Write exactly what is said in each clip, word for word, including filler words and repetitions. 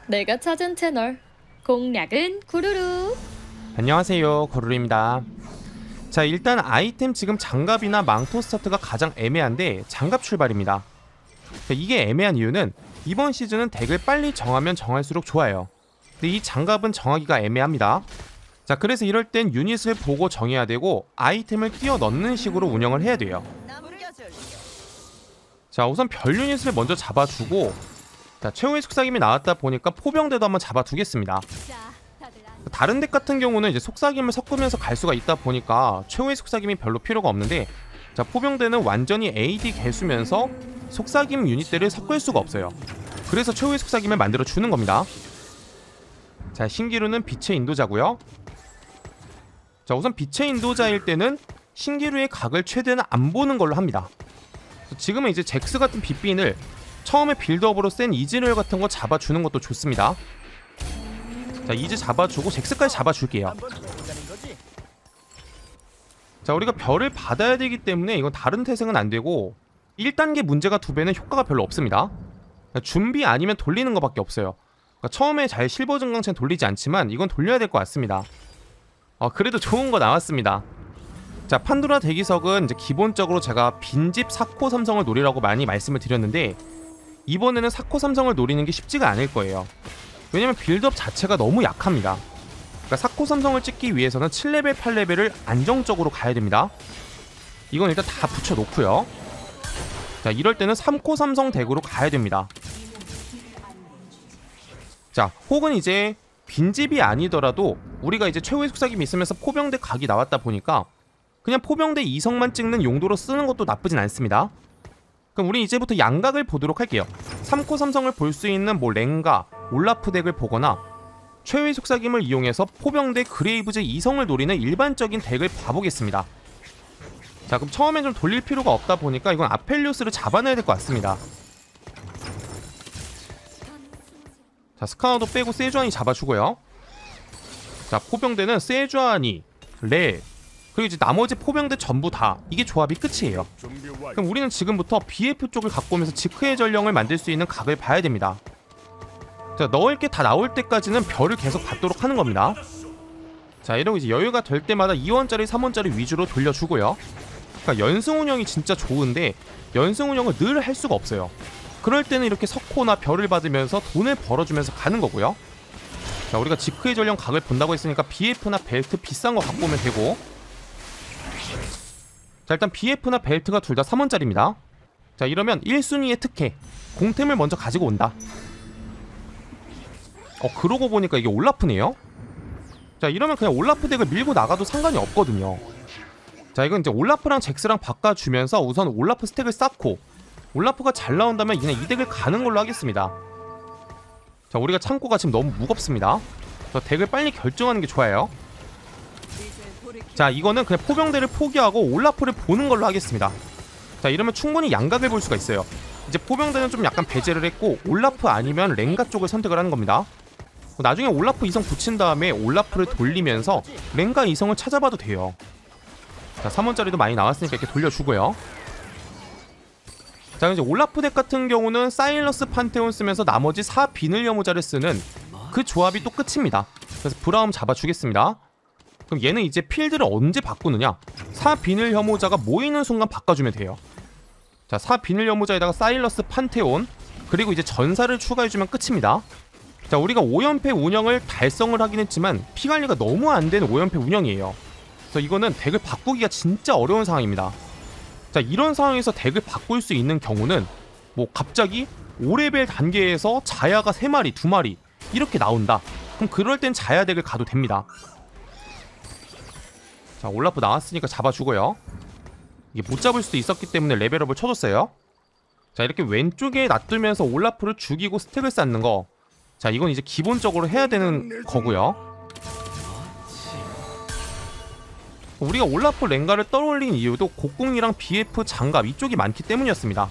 내가 찾은 채널 공략은 구루루. 안녕하세요, 거루루입니다. 자, 일단 아이템 지금 장갑이나 망토 스타트가 가장 애매한데 장갑 출발입니다. 자, 이게 애매한 이유는 이번 시즌은 덱을 빨리 정하면 정할수록 좋아요. 근데 이 장갑은 정하기가 애매합니다. 자, 그래서 이럴 땐 유닛을 보고 정해야 되고 아이템을 끼워 넣는 식으로 운영을 해야 돼요. 자, 우선 별 유닛을 먼저 잡아주고, 자, 최후의 속삭임이 나왔다 보니까 포병대도 한번 잡아두겠습니다. 다른 덱 같은 경우는 이제 속삭임을 섞으면서 갈 수가 있다 보니까 최후의 속삭임이 별로 필요가 없는데, 자, 포병대는 완전히 에이디 개수면서 속삭임 유닛들을 섞을 수가 없어요. 그래서 최후의 속삭임을 만들어 주는 겁니다. 자, 신기루는 빛의 인도자고요. 자, 우선 빛의 인도자일 때는 신기루의 각을 최대한 안 보는 걸로 합니다. 지금은 이제 잭스 같은 빛빈을 처음에 빌드업으로 센 이즈리얼 같은 거 잡아주는 것도 좋습니다. 자, 이즈 잡아주고 잭스까지 잡아줄게요. 자, 우리가 별을 받아야 되기 때문에 이건 다른 태생은 안 되고 일 단계 문제가 두 배는 효과가 별로 없습니다. 준비 아니면 돌리는 것밖에 없어요. 그러니까 처음에 잘 실버 증강체는 돌리지 않지만 이건 돌려야 될 것 같습니다. 어, 그래도 좋은 거 나왔습니다. 자, 판도라 대기석은 이제 기본적으로 제가 빈집 사코 삼성을 노리라고 많이 말씀을 드렸는데 이번에는 사코 삼성을 노리는 게 쉽지가 않을 거예요. 왜냐면 빌드업 자체가 너무 약합니다. 그러니까 사코 삼성을 찍기 위해서는 칠 레벨, 팔 레벨을 안정적으로 가야 됩니다. 이건 일단 다 붙여놓고요. 자, 이럴 때는 삼 코 삼성 덱으로 가야 됩니다. 자, 혹은 이제 빈집이 아니더라도 우리가 이제 최후의 속삭임이 있으면서 포병대 각이 나왔다 보니까 그냥 포병대 이성만 찍는 용도로 쓰는 것도 나쁘진 않습니다. 그럼 우리 이제부터 양각을 보도록 할게요. 삼 코 삼성을 볼 수 있는 뭐 랭가, 올라프 덱을 보거나 최후의 속삭임을 이용해서 포병대 그레이브즈 이성을 노리는 일반적인 덱을 봐보겠습니다. 자, 그럼 처음엔 좀 돌릴 필요가 없다 보니까 이건 아펠리우스를 잡아내야 될 것 같습니다. 자, 스카우도 빼고 세주안이 잡아주고요. 자, 포병대는 세주안이, 레, 그리고 이제 나머지 포병대 전부 다 이게 조합이 끝이에요. 그럼 우리는 지금부터 비에프 쪽을 갖고 오면서 지크의 전령을 만들 수 있는 각을 봐야 됩니다. 자, 넣을 게 다 나올 때까지는 별을 계속 받도록 하는 겁니다. 자, 이러고 이제 여유가 될 때마다 이 원짜리, 삼 원짜리 위주로 돌려주고요. 그러니까 연승 운영이 진짜 좋은데 연승 운영을 늘 할 수가 없어요. 그럴 때는 이렇게 석호나 별을 받으면서 돈을 벌어주면서 가는 거고요. 자, 우리가 지크의 전령 각을 본다고 했으니까 비에프나 벨트 비싼 거 갖고 오면 되고, 자, 일단 비에프나 벨트가 둘 다 삼 원짜리입니다. 자, 이러면 일 순위의 특혜 공템을 먼저 가지고 온다. 어, 그러고 보니까 이게 올라프네요. 자, 이러면 그냥 올라프 덱을 밀고 나가도 상관이 없거든요. 자, 이건 이제 올라프랑 잭스랑 바꿔주면서 우선 올라프 스택을 쌓고 올라프가 잘 나온다면 그냥 이 덱을 가는 걸로 하겠습니다. 자, 우리가 창고가 지금 너무 무겁습니다. 그래서 덱을 빨리 결정하는 게 좋아요. 자, 이거는 그냥 포병대를 포기하고 올라프를 보는 걸로 하겠습니다. 자, 이러면 충분히 양각을 볼 수가 있어요. 이제 포병대는 좀 약간 배제를 했고 올라프 아니면 랭가 쪽을 선택을 하는 겁니다. 나중에 올라프 이성 붙인 다음에 올라프를 돌리면서 랭가 이성을 찾아봐도 돼요. 자, 삼 원짜리도 많이 나왔으니까 이렇게 돌려주고요. 자, 이제 올라프 덱 같은 경우는 사일러스 판테온 쓰면서 나머지 사 비늘 혐오자를 쓰는 그 조합이 또 끝입니다. 그래서 브라움 잡아주겠습니다. 그럼 얘는 이제 필드를 언제 바꾸느냐, 사 비늘 혐오자가 모이는 순간 바꿔주면 돼요. 자, 사 비늘 혐오자에다가 사일러스 판테온 그리고 이제 전사를 추가해주면 끝입니다. 자, 우리가 오 연패 운영을 달성을 하긴 했지만 피관리가 너무 안되는 오 연패 운영이에요. 그래서 이거는 덱을 바꾸기가 진짜 어려운 상황입니다. 자, 이런 상황에서 덱을 바꿀 수 있는 경우는 뭐 갑자기 오 레벨 단계에서 자야가 세 마리, 두 마리 이렇게 나온다. 그럼 그럴 땐 자야 덱을 가도 됩니다. 자, 올라프 나왔으니까 잡아주고요. 이게 못 잡을 수도 있었기 때문에 레벨업을 쳐줬어요. 자, 이렇게 왼쪽에 놔두면서 올라프를 죽이고 스택을 쌓는 거, 자, 이건 이제 기본적으로 해야 되는 거고요. 우리가 올라프 랭가를 떠올린 이유도 곡궁이랑 비에프 장갑 이쪽이 많기 때문이었습니다.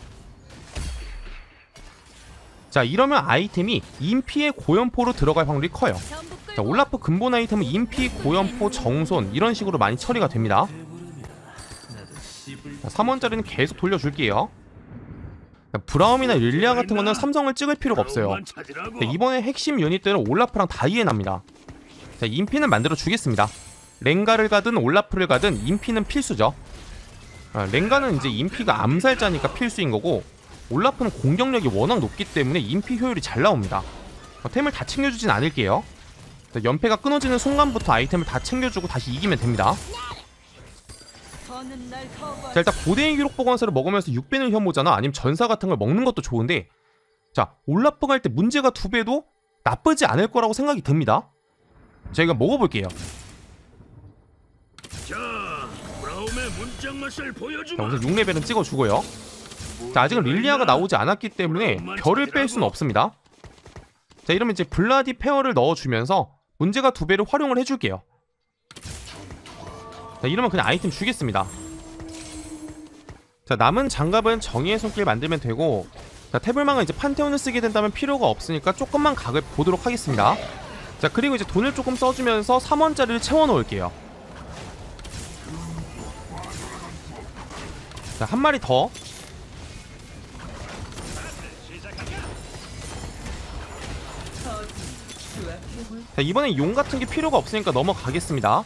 자, 이러면 아이템이 인피의 고연포로 들어갈 확률이 커요. 자, 올라프 근본 아이템은 인피, 고연포, 정손 이런 식으로 많이 처리가 됩니다. 자, 삼 원짜리는 계속 돌려줄게요. 브라움이나 릴리아 같은 거는 삼성을 찍을 필요가 없어요. 자, 이번에 핵심 유닛들은 올라프랑 다이애나입니다. 자, 인피는 만들어 주겠습니다. 렌가를 가든 올라프를 가든 인피는 필수죠. 아, 렌가는 이제 인피가 암살자니까 필수인 거고, 올라프는 공격력이 워낙 높기 때문에 인피 효율이 잘 나옵니다. 어, 템을 다 챙겨주진 않을게요. 자, 연패가 끊어지는 순간부터 아이템을 다 챙겨주고 다시 이기면 됩니다. 자, 일단 고대의 기록 보관서를 먹으면서 육 배는 혐오잖아, 아니면 전사 같은 걸 먹는 것도 좋은데, 자, 올라프가 할 때 문제가 두 배도 나쁘지 않을 거라고 생각이 듭니다. 제가 먹어볼게요. 자, 브라움의 문짝 맛을 보여주마. 자, 우선 육 레벨은 찍어주고요. 자, 아직은 릴리아가 나오지 않았기 때문에 별을 뺄 수는 없습니다. 자, 이러면 이제 블라디 페어를 넣어주면서 문제가 두 배를 활용을 해줄게요. 자, 이러면 그냥 아이템 주겠습니다. 자, 남은 장갑은 정의의 손길 만들면 되고, 자, 태블망은 이제 판테온을 쓰게 된다면 필요가 없으니까 조금만 각을 보도록 하겠습니다. 자, 그리고 이제 돈을 조금 써주면서 삼 원짜리를 채워놓을게요. 자, 한 마리 더. 자, 이번엔 용 같은 게 필요가 없으니까 넘어가겠습니다.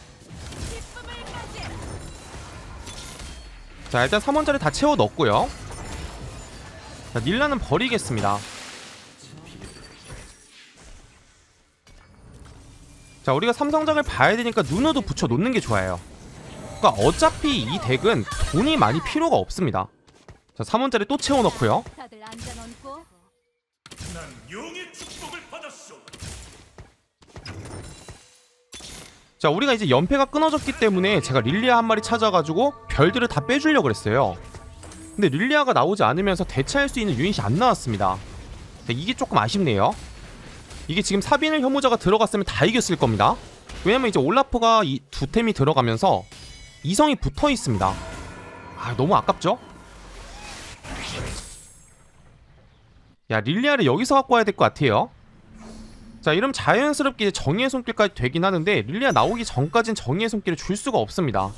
자, 일단 삼 원짜리 다 채워 넣었고요. 자, 닐라는 버리겠습니다. 자, 우리가 삼성작을 봐야 되니까 누누도 붙여 놓는 게 좋아요. 그러니까 어차피 이 덱은 돈이 많이 필요가 없습니다. 자, 삼 원짜리 또 채워 넣고요. 난 용의 축복을 받았소. 자, 우리가 이제 연패가 끊어졌기 때문에 제가 릴리아 한 마리 찾아가지고 별들을 다 빼주려고 그랬어요. 근데 릴리아가 나오지 않으면서 대체할 수 있는 유닛이 안 나왔습니다. 자, 이게 조금 아쉽네요. 이게 지금 사비늘 혐오자가 들어갔으면 다 이겼을 겁니다. 왜냐면 이제 올라프가 이 두 템이 들어가면서 이성이 붙어 있습니다. 아, 너무 아깝죠? 야, 릴리아를 여기서 갖고 와야 될 것 같아요. 자, 이러면 자연스럽게 이제 정의의 손길까지 되긴 하는데, 릴리아 나오기 전까진 정의의 손길을 줄 수가 없습니다.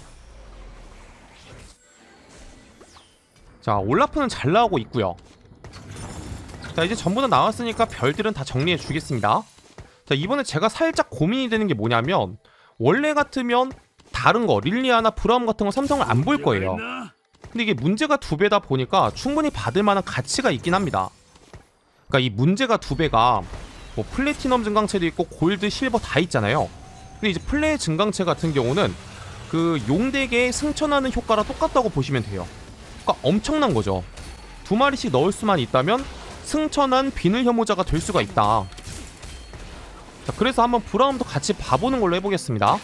자, 올라프는 잘 나오고 있고요. 자, 이제 전부 다 나왔으니까 별들은 다 정리해 주겠습니다. 자, 이번에 제가 살짝 고민이 되는 게 뭐냐면, 원래 같으면 다른 거 릴리아나 브라움 같은 거 삼성을 안 볼 거예요. 근데 이게 문제가 두 배다 보니까 충분히 받을 만한 가치가 있긴 합니다. 그러니까 이 문제가 두 배가 뭐 플래티넘 증강체도 있고 골드, 실버 다 있잖아요. 근데 이제 플레이 증강체 같은 경우는 그 용덱에 승천하는 효과랑 똑같다고 보시면 돼요. 그러니까 엄청난 거죠. 두 마리씩 넣을 수만 있다면 승천한 비늘 혐오자가 될 수가 있다. 자, 그래서 한번 브라움도 같이 봐보는 걸로 해보겠습니다.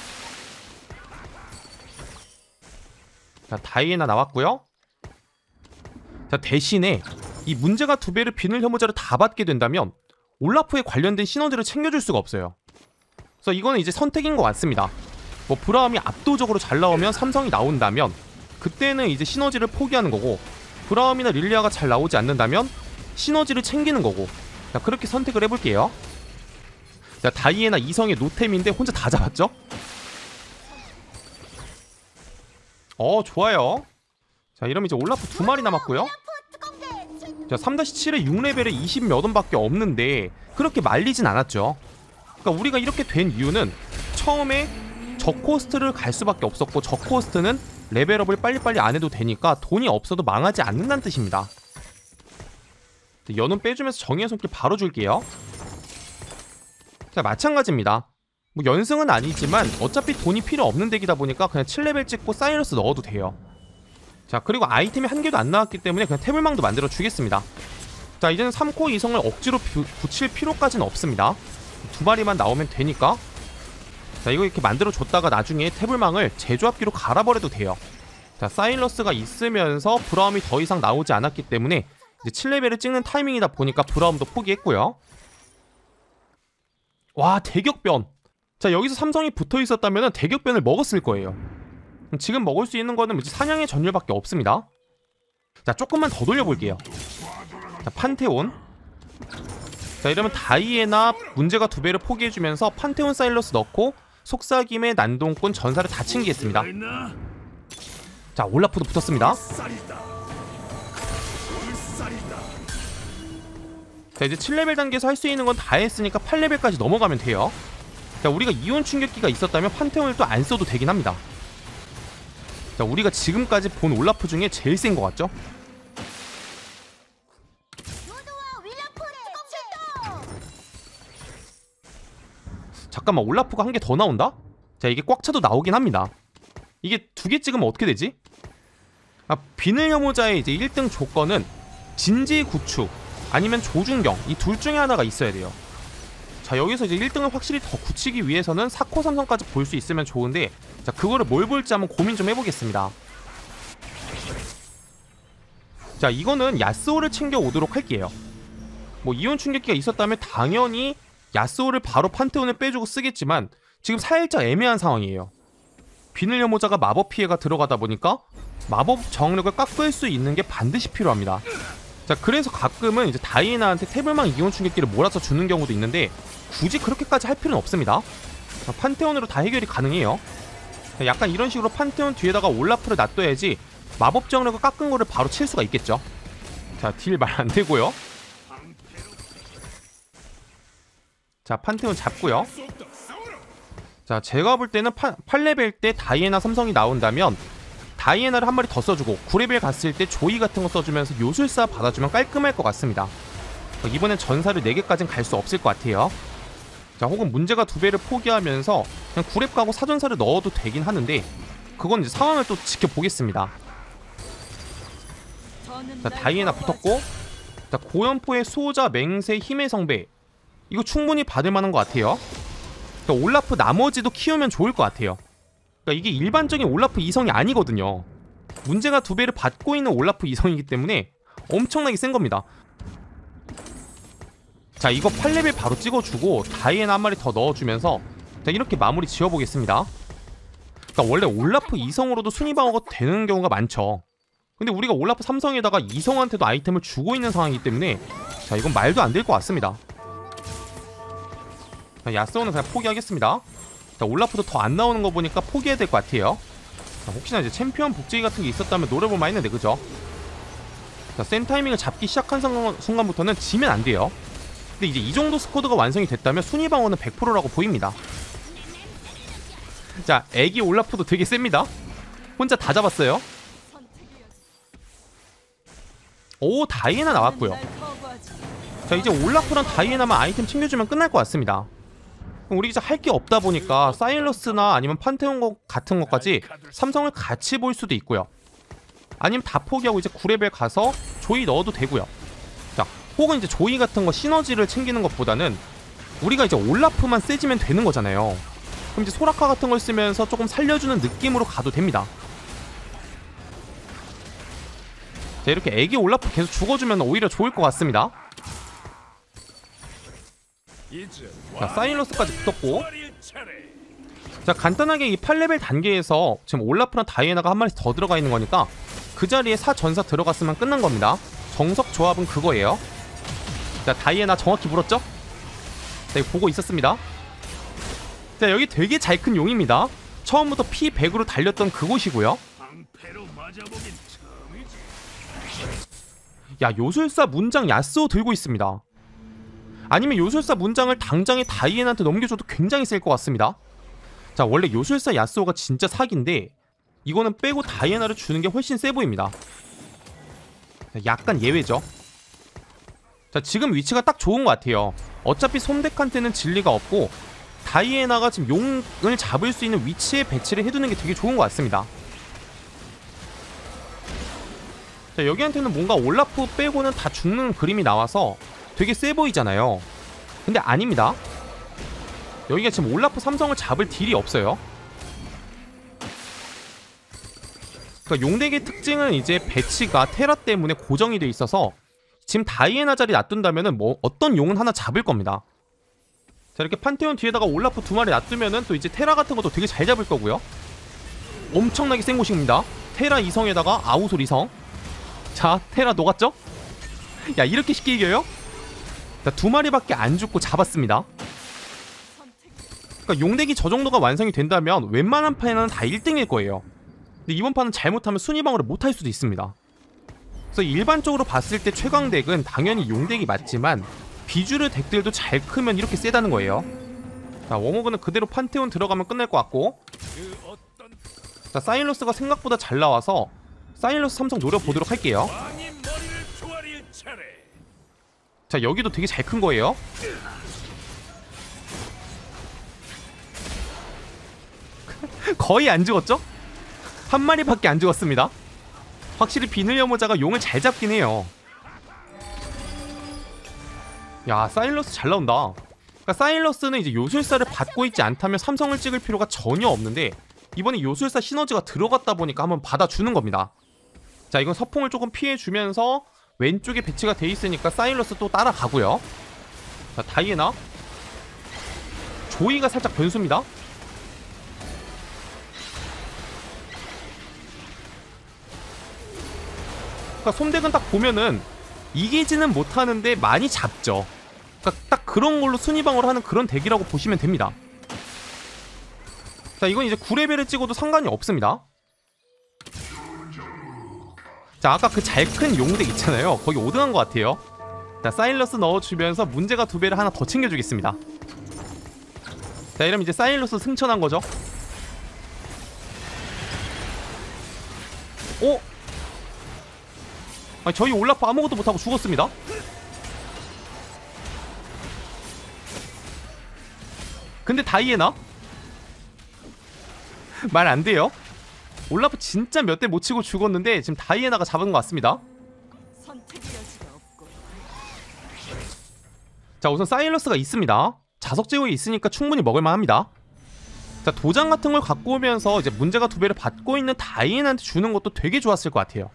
자, 다이애나 나왔고요. 자, 대신에 이 문제가 두 배를 비늘 혐오자를 다 받게 된다면 올라프에 관련된 시너지를 챙겨줄 수가 없어요. 그래서 이거는 이제 선택인 것 같습니다. 뭐 브라움이 압도적으로 잘 나오면 삼성이 나온다면 그때는 이제 시너지를 포기하는 거고, 브라움이나 릴리아가 잘 나오지 않는다면 시너지를 챙기는 거고, 자, 그렇게 선택을 해볼게요. 자, 다이애나 이성의 노템인데 혼자 다 잡았죠? 어, 좋아요. 자, 이러면 이제 올라프 두 마리 남았고요. 자, 삼 칠에 육 레벨에 이십 몇 원밖에 없는데 그렇게 말리진 않았죠. 그러니까 우리가 이렇게 된 이유는 처음에 저코스트를 갈 수밖에 없었고, 저코스트는 레벨업을 빨리빨리 안 해도 되니까 돈이 없어도 망하지 않는다는 뜻입니다. 연운 빼주면서 정의의 손길 바로 줄게요. 자, 마찬가지입니다. 뭐 연승은 아니지만 어차피 돈이 필요 없는 덱이다 보니까 그냥 칠 레벨 찍고 사이러스 넣어도 돼요. 자, 그리고 아이템이 한 개도 안 나왔기 때문에 그냥 태블망도 만들어 주겠습니다. 자, 이제는 삼 코 이성을 억지로 부, 붙일 필요까지는 없습니다. 두 마리만 나오면 되니까. 자, 이거 이렇게 만들어 줬다가 나중에 태블망을 제조합기로 갈아버려도 돼요. 자, 사일러스가 있으면서 브라움이 더 이상 나오지 않았기 때문에 이제 칠 레벨을 찍는 타이밍이다 보니까 브라움도 포기했고요. 와, 대격변. 자, 여기서 삼성이 붙어 있었다면 대격변을 먹었을 거예요. 지금 먹을 수 있는 거는 이제 사냥의 전율밖에 없습니다. 자, 조금만 더 돌려볼게요. 자, 판테온. 자, 이러면 다이애나 문제가 두 배를 포기해주면서 판테온 사일러스 넣고 속삭임의 난동꾼 전사를 다 챙기겠습니다. 자, 올라프도 붙었습니다. 자, 이제 칠 레벨 단계에서 할 수 있는 건 다 했으니까 팔 레벨까지 넘어가면 돼요. 자, 우리가 이온 충격기가 있었다면 판테온을 또 안 써도 되긴 합니다. 자, 우리가 지금까지 본 올라프 중에 제일 센 것 같죠? 잠깐만, 올라프가 한 개 더 나온다? 자, 이게 꽉 차도 나오긴 합니다. 이게 두 개 찍으면 어떻게 되지? 아, 비늘 혐오자의 이제 일 등 조건은 진지 구축 아니면 조준경, 이 둘 중에 하나가 있어야 돼요. 자, 여기서 이제 일 등을 확실히 더 굳히기 위해서는 사코 삼성까지 볼 수 있으면 좋은데, 자, 그거를 뭘 볼지 한번 고민 좀 해보겠습니다. 자, 이거는 야스오를 챙겨 오도록 할게요. 뭐 이온 충격기가 있었다면 당연히 야스오를 바로 판테온에 빼주고 쓰겠지만 지금 살짝 애매한 상황이에요. 비늘 혐오자가 마법 피해가 들어가다 보니까 마법 저항력을 깎을 수 있는 게 반드시 필요합니다. 자, 그래서 가끔은 이제 다이애나한테 태블망 이온 충격기를 몰아서 주는 경우도 있는데 굳이 그렇게까지 할 필요는 없습니다. 자, 판테온으로 다 해결이 가능해요. 자, 약간 이런 식으로 판테온 뒤에다가 올라프를 놔둬야지 마법 저항력을 깎은 거를 바로 칠 수가 있겠죠. 자, 딜 말 안 되고요. 자, 판테온 잡고요. 자, 제가 볼 때는 파, 팔 레벨 때 다이애나 삼성이 나온다면 다이애나를 한 마리 더 써주고 구 레벨 갔을 때 조이 같은 거 써주면서 요술사 받아주면 깔끔할 것 같습니다. 이번엔 전사를 네 개까지는 갈 수 없을 것 같아요. 자, 혹은 문제가 두 배를 포기하면서 그냥 구 렙 가고 사전사를 넣어도 되긴 하는데 그건 이제 상황을 또 지켜보겠습니다. 자, 다이애나 붙었고, 자, 고연포의 수호자, 맹세, 힘의 성배, 이거 충분히 받을 만한 것 같아요. 그러니까 올라프 나머지도 키우면 좋을 것 같아요. 그러니까 이게 일반적인 올라프 이성이 아니거든요. 문제가 두 배를 받고 있는 올라프 이성이기 때문에 엄청나게 센 겁니다. 자, 이거 팔 레벨 바로 찍어주고 다이애나 한 마리 더 넣어주면서 자, 이렇게 마무리 지어보겠습니다. 그러니까 원래 올라프 이성으로도 순위 방어가 되는 경우가 많죠. 근데 우리가 올라프 삼성에다가 이성한테도 아이템을 주고 있는 상황이기 때문에 자, 이건 말도 안 될 것 같습니다. 자, 야스오는 그냥 포기하겠습니다. 자, 올라프도 더 안 나오는 거 보니까 포기해야 될 것 같아요. 자, 혹시나 이제 챔피언 복제기 같은 게 있었다면 노려볼만 했는데, 그죠? 자, 센 타이밍을 잡기 시작한 순간부터는 지면 안 돼요. 근데 이제 이 정도 스쿼드가 완성이 됐다면 순위 방어는 백 퍼센트라고 보입니다. 자, 애기 올라프도 되게 셉니다. 혼자 다 잡았어요. 오, 다이애나 나왔고요. 자, 이제 올라프랑 다이애나만 아이템 챙겨주면 끝날 것 같습니다. 우리 이제 할 게 없다 보니까 사일러스나 아니면 판테온 것 같은 것까지 삼성을 같이 볼 수도 있고요. 아니면 다 포기하고 이제 구 레벨 가서 조이 넣어도 되고요. 자, 혹은 이제 조이 같은 거 시너지를 챙기는 것보다는 우리가 이제 올라프만 세지면 되는 거잖아요. 그럼 이제 소라카 같은 걸 쓰면서 조금 살려주는 느낌으로 가도 됩니다. 자, 이렇게 애기 올라프 계속 죽어주면 오히려 좋을 것 같습니다. 자, 사일러스까지 붙었고, 자, 간단하게 이 팔 레벨 단계에서 지금 올라프랑 다이애나가 한 마리 더 들어가 있는 거니까 그 자리에 사 전사 들어갔으면 끝난 겁니다. 정석 조합은 그거예요. 자, 다이애나 정확히 물었죠? 자, 이거 보고 있었습니다. 자, 여기 되게 잘 큰 용입니다. 처음부터 피 백으로 달렸던 그곳이고요. 야, 요술사 문장 야스오 들고 있습니다. 아니면 요술사 문장을 당장에 다이애나한테 넘겨줘도 굉장히 셀 것 같습니다. 자, 원래 요술사 야스오가 진짜 사기인데 이거는 빼고 다이애나를 주는 게 훨씬 세 보입니다. 자, 약간 예외죠. 자, 지금 위치가 딱 좋은 것 같아요. 어차피 솜덱한테는 진리가 없고 다이애나가 지금 용을 잡을 수 있는 위치에 배치를 해두는 게 되게 좋은 것 같습니다. 자, 여기한테는 뭔가 올라프 빼고는 다 죽는 그림이 나와서 되게 세 보이잖아요. 근데 아닙니다. 여기가 지금 올라프 삼성을 잡을 딜이 없어요. 그러니까 용덱의 특징은 이제 배치가 테라 때문에 고정이 돼 있어서 지금 다이애나 자리 놔둔다면은 뭐 어떤 용은 하나 잡을 겁니다. 자, 이렇게 판테온 뒤에다가 올라프 두 마리 놔두면은 또 이제 테라 같은 것도 되게 잘 잡을 거고요. 엄청나게 센 곳입니다. 테라 이성에다가 아우솔 이성. 자, 테라 녹았죠? 야, 이렇게 쉽게 이겨요? 자, 두 마리밖에 안 죽고 잡았습니다. 그러니까 용덱이 저 정도가 완성이 된다면 웬만한 판에는 다 일 등일 거예요. 근데 이번 판은 잘못하면 순위방어를 못할 수도 있습니다. 그래서 일반적으로 봤을 때 최강덱은 당연히 용덱이 맞지만 비주류 덱들도 잘 크면 이렇게 세다는 거예요. 자, 워머그는 그대로 판테온 들어가면 끝날 것 같고, 자, 사일러스가 생각보다 잘 나와서 사일러스 삼성 노려보도록 할게요. 자, 여기도 되게 잘 큰 거예요. 거의 안 죽었죠? 한 마리밖에 안 죽었습니다. 확실히 비늘여모자가 용을 잘 잡긴 해요. 야, 사일러스 잘 나온다. 그러니까 사일러스는 이제 요술사를 받고 있지 않다면 삼성을 찍을 필요가 전혀 없는데, 이번에 요술사 시너지가 들어갔다 보니까 한번 받아주는 겁니다. 자, 이건 서풍을 조금 피해주면서 왼쪽에 배치가 돼 있으니까 사일러스 또 따라가고요. 자, 다이애나 조이가 살짝 변수입니다. 그러니까 솜덱은 딱 보면은 이기지는 못하는데 많이 잡죠. 그러니까 딱 그런 걸로 순위방어를 하는 그런 덱이라고 보시면 됩니다. 자, 이건 이제 구 레벨을 찍어도 상관이 없습니다. 자, 아까 그 잘 큰 용덱 있잖아요. 거기 오 등 한 것 같아요. 자, 사일러스 넣어주면서 문제가 두 배를 하나 더 챙겨주겠습니다. 자, 이러면 이제 사일러스 승천한 거죠. 오! 아니, 저희 올라프 아무것도 못하고 죽었습니다. 근데 다이애나? 말 안 돼요. 올라프 진짜 몇 대 못 치고 죽었는데 지금 다이애나가 잡은 것 같습니다. 자, 우선 사일러스가 있습니다. 자석 제거에 있으니까 충분히 먹을만 합니다. 자, 도장 같은 걸 갖고 오면서 이제 문제가 두 배를 받고 있는 다이애나한테 주는 것도 되게 좋았을 것 같아요.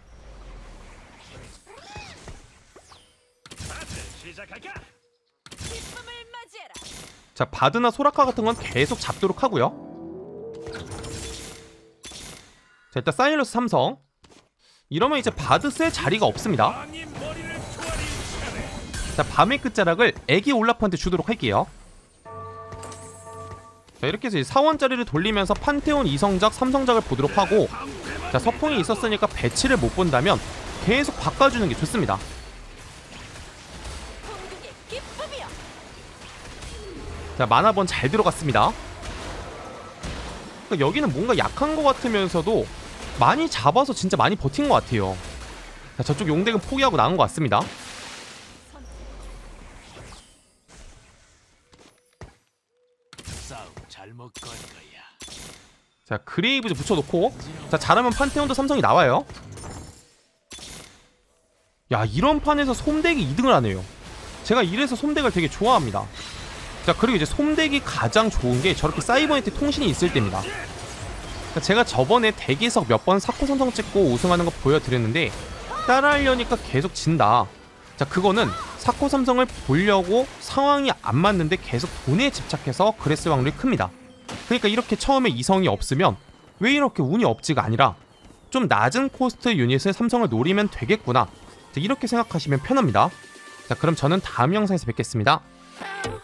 자, 바드나 소라카 같은 건 계속 잡도록 하고요. 자, 일단 사일러스 삼성. 이러면 이제 바드 쓸 자리가 없습니다. 자, 밤의 끝자락을 애기 올라프한테 주도록 할게요. 자, 이렇게 해서 사 원짜리를 돌리면서 판테온 이 성작, 삼 성작을 보도록 하고, 자, 서풍이 있었으니까 배치를 못 본다면 계속 바꿔주는 게 좋습니다. 자, 만화번 잘 들어갔습니다. 그러니까 여기는 뭔가 약한 것 같으면서도 많이 잡아서 진짜 많이 버틴 것 같아요. 자, 저쪽 용덱은 포기하고 나온 것 같습니다. 자, 그레이브즈 붙여놓고, 자, 잘하면 판테온도 삼성이 나와요. 야, 이런 판에서 솜덱이 이 등을 하네요. 제가 이래서 솜덱을 되게 좋아합니다. 자, 그리고 이제 솜덱이 가장 좋은 게 저렇게 사이버네트 통신이 있을 때입니다. 제가 저번에 대기석 몇 번 사코 삼성 찍고 우승하는 거 보여드렸는데 따라하려니까 계속 진다. 자, 그거는 사코 삼성을 보려고 상황이 안 맞는데 계속 돈에 집착해서 그랬을 확률이 큽니다. 그러니까 이렇게 처음에 이성이 없으면 왜 이렇게 운이 없지가 아니라 좀 낮은 코스트 유닛을 삼성을 노리면 되겠구나. 자, 이렇게 생각하시면 편합니다. 자, 그럼 저는 다음 영상에서 뵙겠습니다.